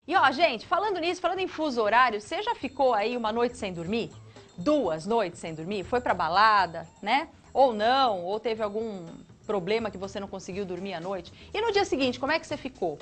E ó, gente, falando nisso, falando em fuso horário, você já ficou aí uma noite sem dormir? 2 noites sem dormir? Foi pra balada, né? Ou não, ou teve algum problema que você não conseguiu dormir à noite? E no dia seguinte, como é que você ficou?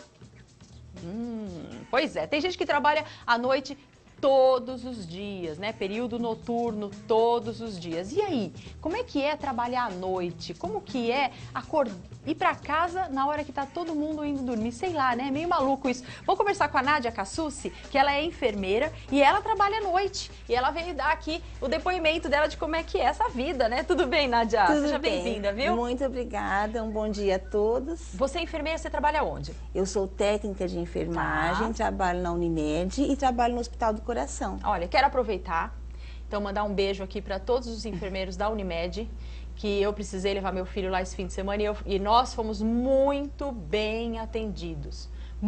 Pois é, tem gente que trabalha à noite todos os dias, né? Período noturno todos os dias. E aí, como é que é trabalhar à noite? Como que é ir pra casa na hora que tá todo mundo indo dormir? Sei lá, né? Meio maluco isso. Vou conversar com a Nádia Cassucci, que ela é enfermeira e ela trabalha à noite. E ela veio dar aqui o depoimento dela de como é que é essa vida, né? Tudo bem, Nádia? Tudo Seja bem. bem-vinda, viu? Muito obrigada, um bom dia a todos. Você é enfermeira, você trabalha onde? Eu sou técnica de enfermagem, trabalho na Unimed e trabalho no Hospital do Coração. Olha, quero aproveitar, então mandar um beijo aqui para todos os enfermeiros da Unimed, que eu precisei levar meu filho lá esse fim de semana e nós fomos muito bem atendidos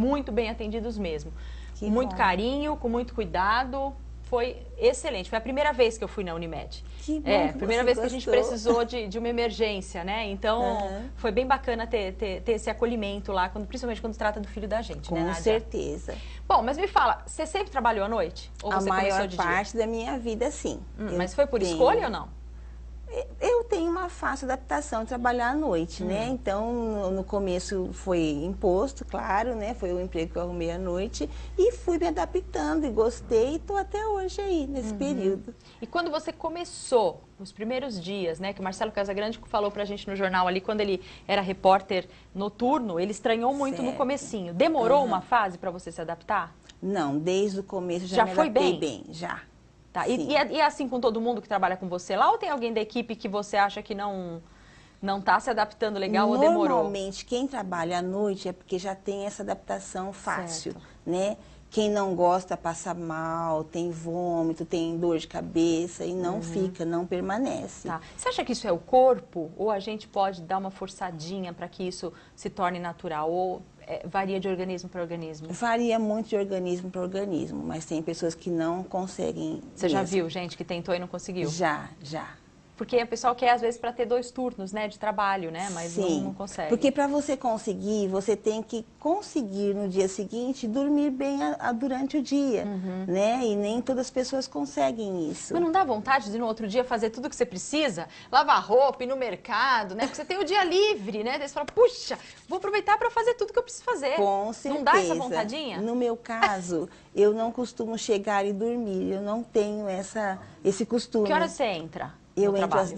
mesmo. Com muito carinho, com muito cuidado, foi excelente. Foi a primeira vez que eu fui na Unimed. Que bom que primeira você vez que a gostou. gente precisou de uma emergência, né? Então, foi bem bacana ter esse acolhimento lá, principalmente quando se trata do filho da gente, né, Nádia? Com certeza. Bom, mas me fala, você sempre trabalhou à noite? Ou você A começou maior de dia? parte da minha vida, sim. Mas foi por escolha ou não? Eu tenho uma fácil adaptação de trabalhar à noite, né? Então, no começo foi imposto, claro, né? Foi o emprego que eu arrumei à noite e fui me adaptando e gostei e estou até hoje aí, nesse período. E quando você começou, os primeiros dias, né? Que o Marcelo Casagrande falou pra gente no jornal ali, quando ele era repórter noturno, ele estranhou muito no comecinho. Demorou uma fase pra você se adaptar? Não, desde o começo já me foi adaptei bem? já. Tá. E é assim com todo mundo que trabalha com você lá? Ou tem alguém da equipe que você acha que não tá se adaptando legal ou demorou? Normalmente, quem trabalha à noite é porque já tem essa adaptação fácil, né? Quem não gosta passa mal, tem vômito, tem dor de cabeça e não fica, não permanece. Tá. Você acha que isso é o corpo? Ou a gente pode dar uma forçadinha para que isso se torne natural? Ou varia de organismo para organismo? Varia muito de organismo para organismo, mas tem pessoas que não conseguem. Você já viu gente que tentou e não conseguiu? Já. Porque o pessoal quer, às vezes, para ter 2 turnos, né, de trabalho, né? Mas não consegue. Porque para você conseguir, você tem que conseguir no dia seguinte dormir bem durante o dia, né? E nem todas as pessoas conseguem isso. Mas não dá vontade de no outro dia fazer tudo que você precisa? Lavar roupa, ir no mercado, né? Porque você tem o dia livre, né? Daí você fala, puxa, vou aproveitar para fazer tudo que eu preciso fazer. Com certeza. Não dá essa vontadinha? No meu caso, eu não costumo chegar e dormir. Eu não tenho esse costume. Que hora você entra? Eu entro às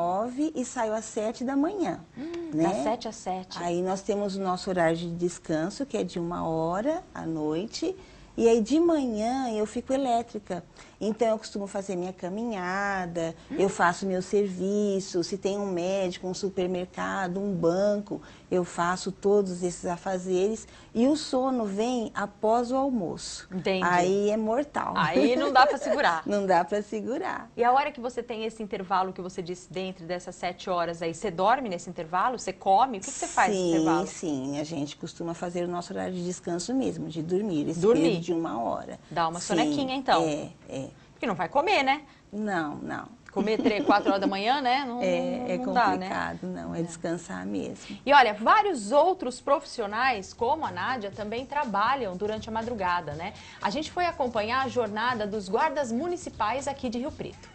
19 e saio às 7 da manhã. Né? Das 7 às 7. Aí nós temos o nosso horário de descanso, que é de 1 hora à noite. E aí de manhã eu fico elétrica. Então eu costumo fazer minha caminhada, eu faço meu serviço. Se tem um médico, um supermercado, um banco, eu faço todos esses afazeres. E o sono vem após o almoço. Entendi. Aí é mortal. Aí não dá para segurar. Não dá para segurar. E a hora que você tem esse intervalo que você disse dentro dessas 7 horas aí, você dorme nesse intervalo? Você come? O que você faz nesse intervalo? Sim. A gente costuma fazer o nosso horário de descanso mesmo, de dormir. Esse período de 1 hora. Dá uma sonequinha, então. É. Porque não vai comer, né? Não. Comer 3, 4 horas da manhã, né? Não complicado, dá, né? não. É descansar mesmo. E olha, vários outros profissionais, como a Nádia, também trabalham durante a madrugada, né? A gente foi acompanhar a jornada dos guardas municipais aqui de Rio Preto.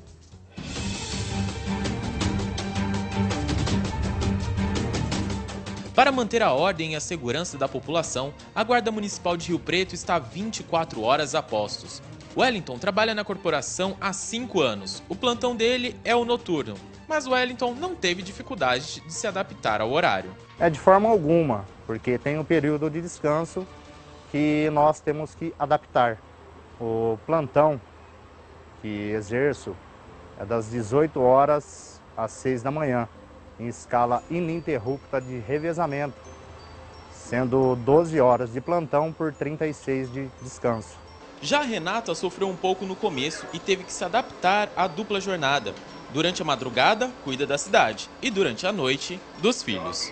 Para manter a ordem e a segurança da população, a Guarda Municipal de Rio Preto está 24 horas a postos. Wellington trabalha na corporação há 5 anos. O plantão dele é o noturno, mas Wellington não teve dificuldade de se adaptar ao horário. De forma alguma, porque tem um período de descanso que nós temos que adaptar. O plantão que exerço é das 18 horas às 6 da manhã, em escala ininterrupta de revezamento, sendo 12 horas de plantão por 36 de descanso. Já a Renata sofreu um pouco no começo e teve que se adaptar à dupla jornada. Durante a madrugada, cuida da cidade e durante a noite, dos filhos.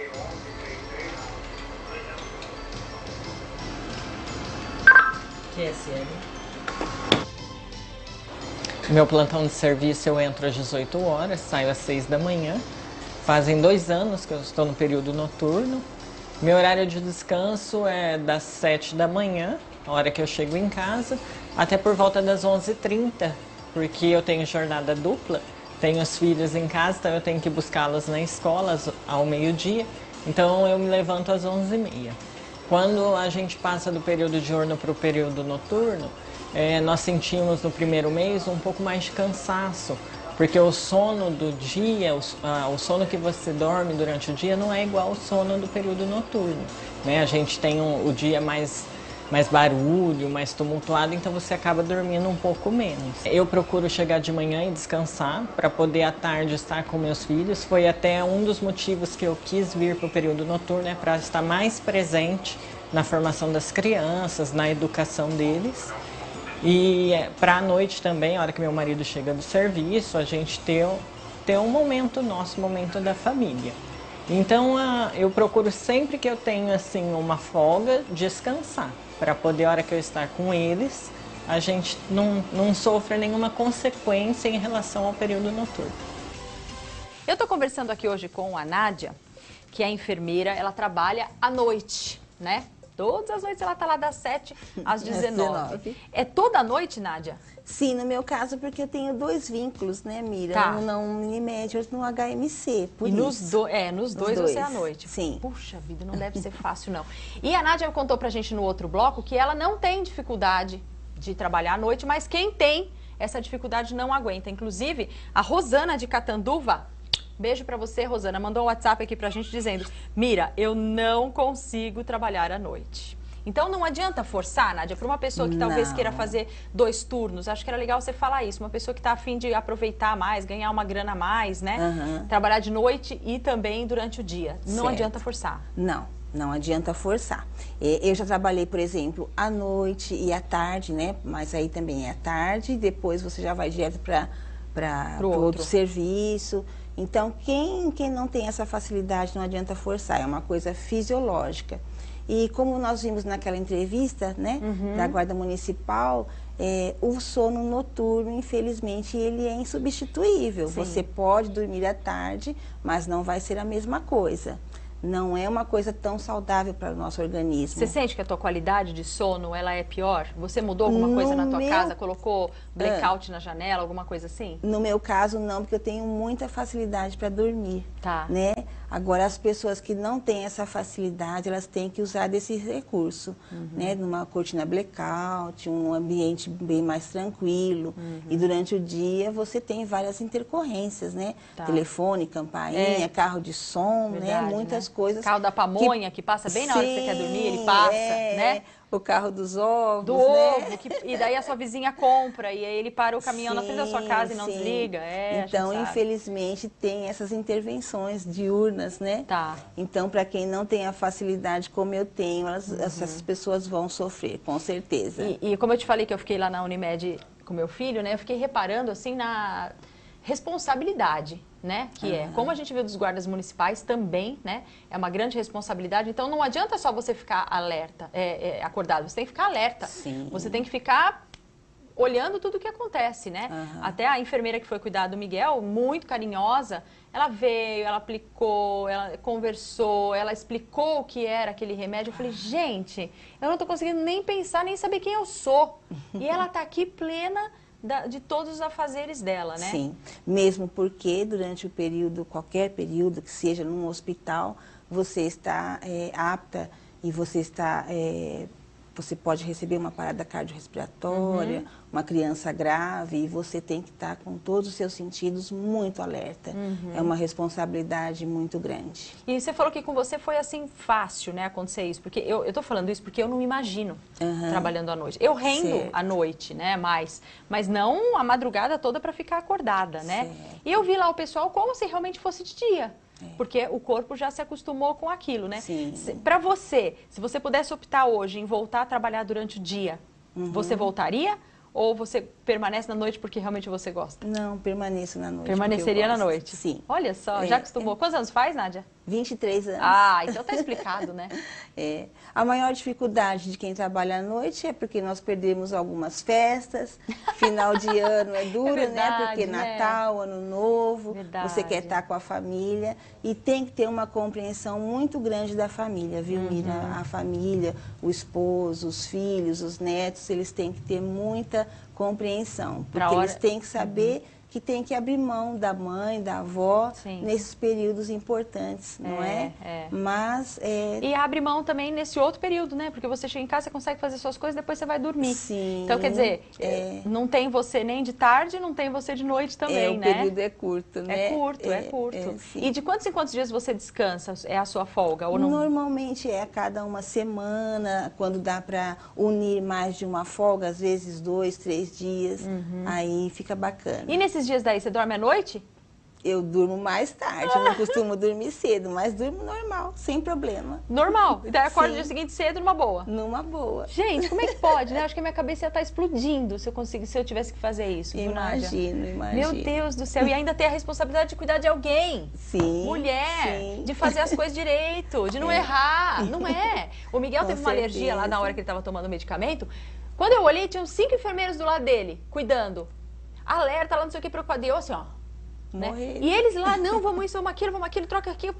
Meu plantão de serviço eu entro às 18 horas, saio às 6 da manhã. Fazem 2 anos que eu estou no período noturno. Meu horário de descanso é das 7 da manhã, a hora que eu chego em casa, até por volta das 11h30, porque eu tenho jornada dupla, tenho os filhos em casa, então eu tenho que buscá-los na escola ao meio-dia, então eu me levanto às 11h30. Quando a gente passa do período diurno para o período noturno, nós sentimos no primeiro mês um pouco mais de cansaço, porque o sono do dia, o sono que você dorme durante o dia não é igual ao sono do período noturno, né? A gente tem o dia mais barulho, mais tumultuado, então você acaba dormindo um pouco menos. Eu procuro chegar de manhã e descansar para poder à tarde estar com meus filhos. Foi até um dos motivos que eu quis vir para o período noturno, para estar mais presente na formação das crianças, na educação deles. E para a noite também, a hora que meu marido chega do serviço, a gente ter um momento nosso, momento da família. Então eu procuro sempre que eu tenho assim uma folga, descansar, para poder, a hora que eu estar com eles, a gente não sofra nenhuma consequência em relação ao período noturno. Eu estou conversando aqui hoje com a Nádia, que é enfermeira, ela trabalha à noite, né? Todas as noites ela está lá das 7 às 19. É toda noite, Nádia? Sim, no meu caso, porque eu tenho 2 vínculos, né, Mira? Tá. Um na Unimed, outro no HMC, por e isso. Nos dois você é à noite. Sim. Puxa vida, não deve ser fácil, não. E a Nádia contou pra gente no outro bloco que ela não tem dificuldade de trabalhar à noite, mas quem tem essa dificuldade não aguenta. Inclusive, a Rosana de Catanduva, beijo pra você, Rosana, mandou um WhatsApp aqui pra gente dizendo: Mira, eu não consigo trabalhar à noite. Então não adianta forçar, Nádia, para uma pessoa que talvez queira fazer 2 turnos. Acho que era legal você falar isso. Uma pessoa que está a fim de aproveitar mais, ganhar uma grana a mais, né? Trabalhar de noite e também durante o dia. Não adianta forçar. Não adianta forçar. Eu já trabalhei, por exemplo, à noite e à tarde, né? Mas aí também é à tarde, depois você já vai direto para outro serviço. Então, quem não tem essa facilidade, não adianta forçar. É uma coisa fisiológica. E como nós vimos naquela entrevista, né, da Guarda Municipal, o sono noturno, infelizmente, ele é insubstituível. Sim. Você pode dormir à tarde, mas não vai ser a mesma coisa. Não é uma coisa tão saudável para o nosso organismo. Você sente que a tua qualidade de sono, ela é pior? Você mudou alguma coisa na tua casa? Colocou blackout na janela, alguma coisa assim? No meu caso, não, porque eu tenho muita facilidade para dormir. Tá. Né? Agora, as pessoas que não têm essa facilidade, elas têm que usar desse recurso, né? Numa cortina blackout, um ambiente bem mais tranquilo. E durante o dia, você tem várias intercorrências, né? Tá. Telefone, campainha, carro de som, verdade, né? Muitas coisas. Carro da pamonha, que passa bem na hora que você quer dormir, ele passa, né? O carro dos ovos, do ovo, e daí a sua vizinha compra, e aí ele para o caminhão na frente da sua casa e não desliga. Então, infelizmente, tem essas intervenções diurnas, né? Tá. Então, para quem não tem a facilidade como eu tenho, essas pessoas vão sofrer, com certeza. E como eu te falei que eu fiquei lá na Unimed com meu filho, né? Eu fiquei reparando, assim, na responsabilidade, né? Que é, como a gente viu dos guardas municipais também, né? É uma grande responsabilidade. Então não adianta só você ficar alerta, acordado. Você tem que ficar alerta. Sim. Você tem que ficar olhando tudo o que acontece, né? Até a enfermeira que foi cuidar do Miguel, muito carinhosa, ela veio, ela aplicou, ela conversou, ela explicou o que era aquele remédio. Eu falei, gente, eu não tô conseguindo nem pensar, nem saber quem eu sou. E ela tá aqui plena de todos os afazeres dela, né? Sim, mesmo porque durante o período, qualquer período que seja num hospital, você está apta e você está... você pode receber uma parada cardiorrespiratória, uma criança grave, e você tem que estar com todos os seus sentidos muito alerta. É uma responsabilidade muito grande. E você falou que com você foi assim fácil, né, acontecer isso, porque eu tô falando isso porque eu não me imagino trabalhando à noite. Eu rendo à noite, né, mas não a madrugada toda para ficar acordada, né? Certo. E eu vi lá o pessoal como se realmente fosse de dia. Porque o corpo já se acostumou com aquilo, né? Para você, se você pudesse optar hoje em voltar a trabalhar durante o dia, você voltaria? Ou você permanece na noite porque realmente você gosta? Não, permaneço na noite. Permaneceria na noite? Sim. Olha só, já acostumou. Quantos anos faz, Nádia? 23 anos. Ah, então tá explicado, né? A maior dificuldade de quem trabalha à noite é porque nós perdemos algumas festas, final de ano é duro, verdade, né? Porque Natal, Ano Novo, você quer estar com a família e tem que ter uma compreensão muito grande da família, viu, Mira? A família, o esposo, os filhos, os netos, eles têm que ter muita compreensão, porque eles têm que saber que tem que abrir mão da mãe, da avó, nesses períodos importantes, não é? Mas... E abre mão também nesse outro período, né? Porque você chega em casa, você consegue fazer suas coisas, depois você vai dormir. Sim. Então, quer dizer, não tem você nem de tarde, não tem você de noite também, né? O período é curto, né? É curto. E de quantos em quantos dias você descansa? É a sua folga ou não? Normalmente é a cada uma semana, quando dá para unir mais de uma folga, às vezes 2, 3 dias, aí fica bacana. E nesses dias daí, você dorme à noite? Eu durmo mais tarde, eu não costumo dormir cedo, mas durmo normal, sem problema. Normal? E daí acorda no dia seguinte cedo, numa boa? Numa boa. Gente, como é que pode, né? Acho que a minha cabeça ia estar explodindo se eu tivesse que fazer isso. Imagino. Meu Deus do céu, e ainda ter a responsabilidade de cuidar de alguém. Sim. Mulher, de fazer as coisas direito, de não errar, não é? O Miguel teve uma alergia lá na hora que ele estava tomando o medicamento. Quando eu olhei, tinham 5 enfermeiros do lado dele, cuidando. Alerta, lá não sei o que, preocupado. E eu assim, ó. Né? E eles lá, não, vamos isso, vamos aquilo, troca aqui.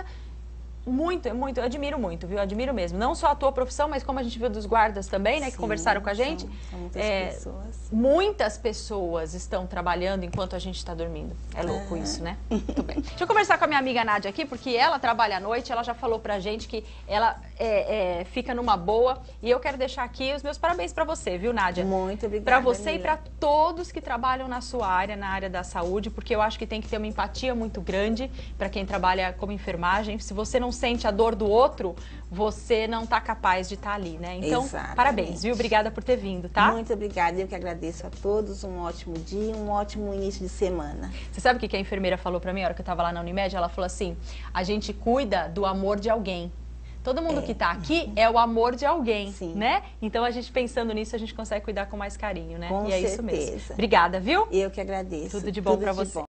Muito, eu admiro muito, viu? Admiro mesmo. Não só a tua profissão, mas como a gente viu dos guardas também, né? Que conversaram com a gente. São muitas pessoas. Muitas pessoas estão trabalhando enquanto a gente está dormindo. É louco isso, né? Muito bem. Deixa eu conversar com a minha amiga Nádia aqui, porque ela trabalha à noite, ela já falou pra gente que ela fica numa boa. E eu quero deixar aqui os meus parabéns pra você, viu, Nádia? Muito obrigada, pra você Mila. E pra todos que trabalham na sua área, na área da saúde, porque eu acho que tem que ter uma empatia muito grande pra quem trabalha como enfermagem. Se você não sente a dor do outro, você não tá capaz de estar ali, né? Então, parabéns, viu? Obrigada por ter vindo, tá? Muito obrigada, eu que agradeço a todos, um ótimo dia, um ótimo início de semana. Você sabe o que a enfermeira falou pra mim, a hora que eu tava lá na Unimed? Ela falou assim, a gente cuida do amor de alguém. Todo mundo que tá aqui é o amor de alguém, né? Então, a gente pensando nisso, a gente consegue cuidar com mais carinho, né? Com certeza. É isso mesmo. Obrigada, viu? Eu que agradeço. Tudo de bom pra você.